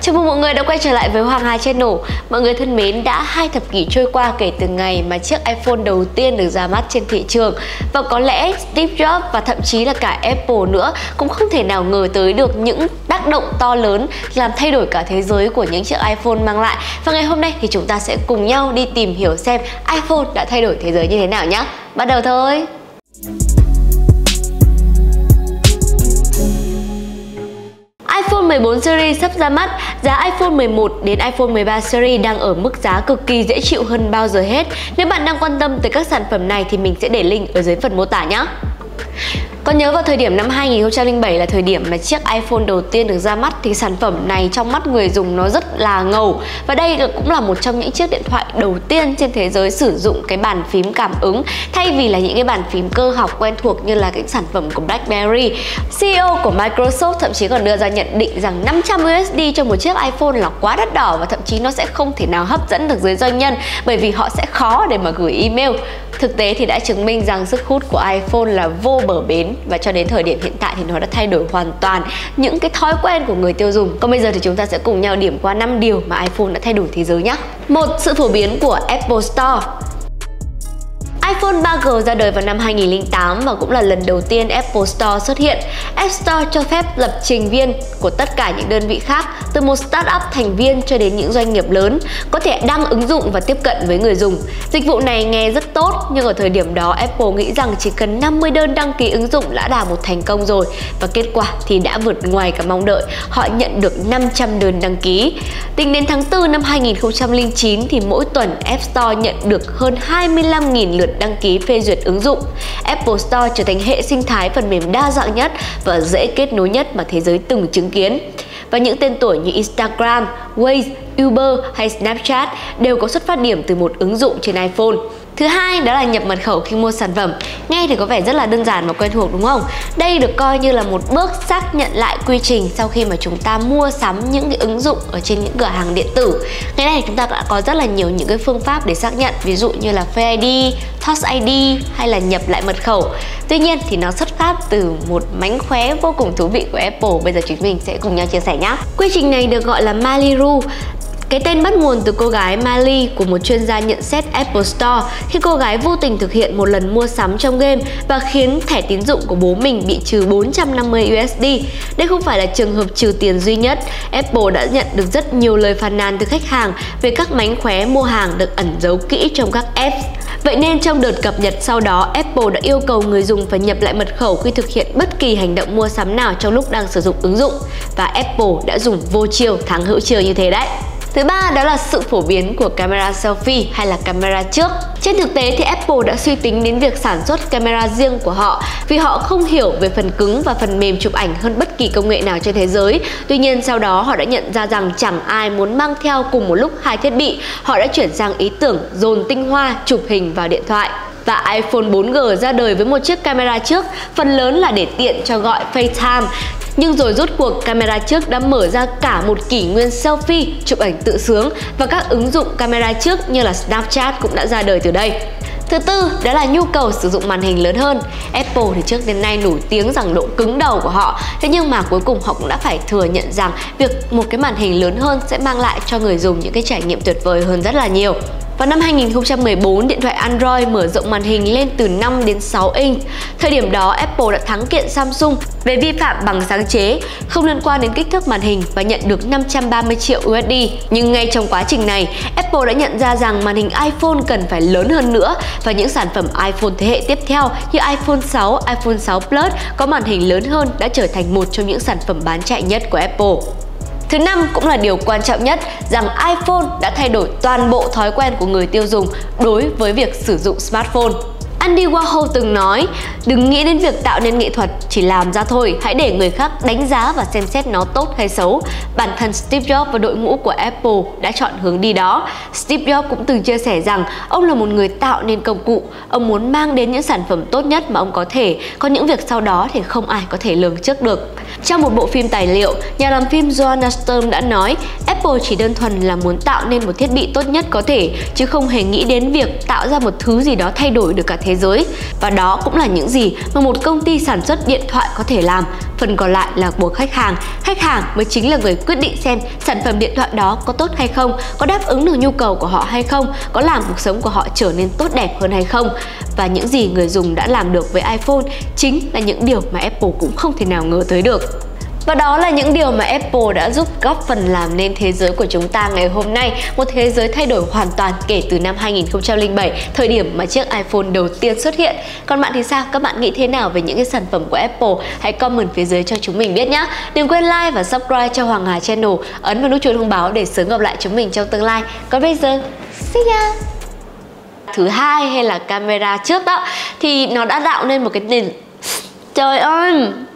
Chào mừng mọi người đã quay trở lại với Hoàng Hà Channel. Mọi người thân mến, đã 2 thập kỷ trôi qua kể từ ngày mà chiếc iPhone đầu tiên được ra mắt trên thị trường. Và có lẽ Steve Jobs và thậm chí là cả Apple nữa cũng không thể nào ngờ tới được những tác động to lớn làm thay đổi cả thế giới của những chiếc iPhone mang lại. Và ngày hôm nay thì chúng ta sẽ cùng nhau đi tìm hiểu xem iPhone đã thay đổi thế giới như thế nào nhé. Bắt đầu thôi! iPhone 14 series sắp ra mắt, giá iPhone 11 đến iPhone 13 series đang ở mức giá cực kỳ dễ chịu hơn bao giờ hết. Nếu bạn đang quan tâm tới các sản phẩm này thì mình sẽ để link ở dưới phần mô tả nhé. Còn nhớ vào thời điểm năm 2007 là thời điểm mà chiếc iPhone đầu tiên được ra mắt thì sản phẩm này trong mắt người dùng nó rất là ngầu. Và đây cũng là một trong những chiếc điện thoại đầu tiên trên thế giới sử dụng cái bàn phím cảm ứng thay vì là những cái bàn phím cơ học quen thuộc như là cái sản phẩm của BlackBerry. CEO của Microsoft thậm chí còn đưa ra nhận định rằng 500 USD cho một chiếc iPhone là quá đắt đỏ và thậm chí nó sẽ không thể nào hấp dẫn được giới doanh nhân bởi vì họ sẽ khó để mà gửi email. Thực tế thì đã chứng minh rằng sức hút của iPhone là vô bờ bến và cho đến thời điểm hiện tại thì nó đã thay đổi hoàn toàn những cái thói quen của người tiêu dùng. Còn bây giờ thì chúng ta sẽ cùng nhau điểm qua 5 điều mà iPhone đã thay đổi thế giới nhé. 1. Sự phổ biến của Apple Store. iPhone 3G ra đời vào năm 2008 và cũng là lần đầu tiên Apple Store xuất hiện. App Store cho phép lập trình viên của tất cả những đơn vị khác, từ một startup thành viên cho đến những doanh nghiệp lớn, có thể đăng ứng dụng và tiếp cận với người dùng. Dịch vụ này nghe rất tốt, nhưng ở thời điểm đó Apple nghĩ rằng chỉ cần 50 đơn đăng ký ứng dụng đã là một thành công rồi. Và kết quả thì đã vượt ngoài cả mong đợi, họ nhận được 500 đơn đăng ký. Tính đến tháng 4 năm 2009 thì mỗi tuần App Store nhận được hơn 25.000 lượt đăng ký phê duyệt ứng dụng. Apple Store trở thành hệ sinh thái phần mềm đa dạng nhất và dễ kết nối nhất mà thế giới từng chứng kiến. Và những tên tuổi như Instagram, Waze, Uber hay Snapchat đều có xuất phát điểm từ một ứng dụng trên iPhone. Thứ hai đó là nhập mật khẩu khi mua sản phẩm. Nghe thì có vẻ rất là đơn giản và quen thuộc đúng không? Đây được coi như là một bước xác nhận lại quy trình sau khi mà chúng ta mua sắm những cái ứng dụng ở trên những cửa hàng điện tử. Ngày nay chúng ta đã có rất là nhiều những cái phương pháp để xác nhận, ví dụ như là Face ID, Touch ID hay là nhập lại mật khẩu. Tuy nhiên thì nó xuất phát từ một mánh khóe vô cùng thú vị của Apple. Bây giờ chúng mình sẽ cùng nhau chia sẻ nhé. Quy trình này được gọi là Mali Rule. Cái tên bắt nguồn từ cô gái Mali của một chuyên gia nhận xét Apple Store khi cô gái vô tình thực hiện một lần mua sắm trong game và khiến thẻ tín dụng của bố mình bị trừ 450 USD. Đây không phải là trường hợp trừ tiền duy nhất. Apple đã nhận được rất nhiều lời phàn nàn từ khách hàng về các mánh khóe mua hàng được ẩn giấu kỹ trong các apps. Vậy nên trong đợt cập nhật sau đó, Apple đã yêu cầu người dùng phải nhập lại mật khẩu khi thực hiện bất kỳ hành động mua sắm nào trong lúc đang sử dụng ứng dụng. Và Apple đã dùng vô chiêu thắng hữu chiêu như thế đấy. Thứ ba đó là sự phổ biến của camera selfie hay là camera trước. Trên thực tế thì Apple đã suy tính đến việc sản xuất camera riêng của họ vì họ không hiểu về phần cứng và phần mềm chụp ảnh hơn bất kỳ công nghệ nào trên thế giới. Tuy nhiên sau đó họ đã nhận ra rằng chẳng ai muốn mang theo cùng một lúc 2 thiết bị. Họ đã chuyển sang ý tưởng dồn tinh hoa chụp hình vào điện thoại. Và iPhone 4G ra đời với một chiếc camera trước, phần lớn là để tiện cho gọi FaceTime. Nhưng rồi rốt cuộc camera trước đã mở ra cả một kỷ nguyên selfie, chụp ảnh tự sướng và các ứng dụng camera trước như là Snapchat cũng đã ra đời từ đây. Thứ tư đó là nhu cầu sử dụng màn hình lớn hơn. Apple thì trước đến nay nổi tiếng rằng độ cứng đầu của họ, thế nhưng mà cuối cùng họ cũng đã phải thừa nhận rằng việc một cái màn hình lớn hơn sẽ mang lại cho người dùng những cái trải nghiệm tuyệt vời hơn rất là nhiều. Vào năm 2014, điện thoại Android mở rộng màn hình lên từ 5 đến 6 inch. Thời điểm đó, Apple đã thắng kiện Samsung về vi phạm bằng sáng chế, không liên quan đến kích thước màn hình và nhận được 530 triệu USD. Nhưng ngay trong quá trình này, Apple đã nhận ra rằng màn hình iPhone cần phải lớn hơn nữa và những sản phẩm iPhone thế hệ tiếp theo như iPhone 6, iPhone 6 Plus có màn hình lớn hơn đã trở thành một trong những sản phẩm bán chạy nhất của Apple. Thứ năm cũng là điều quan trọng nhất, rằng iPhone đã thay đổi toàn bộ thói quen của người tiêu dùng đối với việc sử dụng smartphone. Andy Warhol từng nói, đừng nghĩ đến việc tạo nên nghệ thuật, chỉ làm ra thôi, hãy để người khác đánh giá và xem xét nó tốt hay xấu. Bản thân Steve Jobs và đội ngũ của Apple đã chọn hướng đi đó. Steve Jobs cũng từng chia sẻ rằng ông là một người tạo nên công cụ, ông muốn mang đến những sản phẩm tốt nhất mà ông có thể, còn những việc sau đó thì không ai có thể lường trước được. Trong một bộ phim tài liệu, nhà làm phim Joanna Sturm đã nói, Apple chỉ đơn thuần là muốn tạo nên một thiết bị tốt nhất có thể, chứ không hề nghĩ đến việc tạo ra một thứ gì đó thay đổi được cả thế giới. Và đó cũng là những gì mà một công ty sản xuất điện thoại có thể làm. Phần còn lại là của khách hàng. Khách hàng mới chính là người quyết định xem sản phẩm điện thoại đó có tốt hay không, có đáp ứng được nhu cầu của họ hay không, có làm cuộc sống của họ trở nên tốt đẹp hơn hay không. Và những gì người dùng đã làm được với iPhone chính là những điều mà Apple cũng không thể nào ngờ tới được. Và đó là những điều mà Apple đã giúp góp phần làm nên thế giới của chúng ta ngày hôm nay, một thế giới thay đổi hoàn toàn kể từ năm 2007, thời điểm mà chiếc iPhone đầu tiên xuất hiện. Còn bạn thì sao? Các bạn nghĩ thế nào về những cái sản phẩm của Apple? Hãy comment phía dưới cho chúng mình biết nhé. Đừng quên like và subscribe cho Hoàng Hà Channel, ấn vào nút chuông thông báo để sớm gặp lại chúng mình trong tương lai. Còn bây giờ, see ya! Thứ hai hay là camera trước đó thì nó đã tạo nên một cái nền... Trời ơi!